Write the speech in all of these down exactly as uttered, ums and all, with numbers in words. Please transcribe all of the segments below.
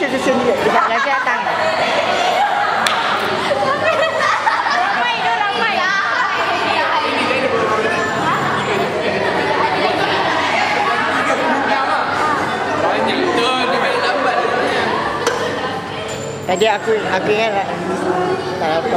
macam sendiri. Tidak lagi datang. Ramai tu ramai. Tadi aku aku ingat tak apa.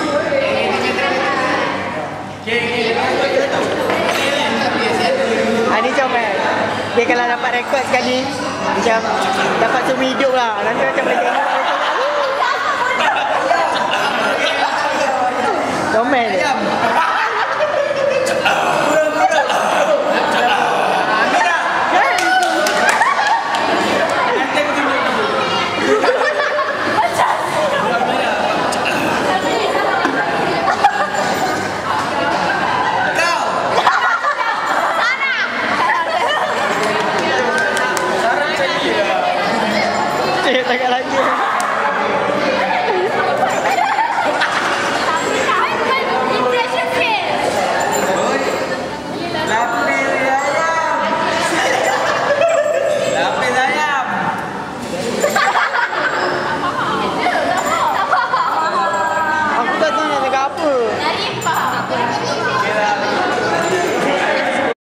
Ah, ni comel. Dia kalau dapat rekod sekali macam dapat semua hidup lah. Nanti macam boleh tengok. Comel dia.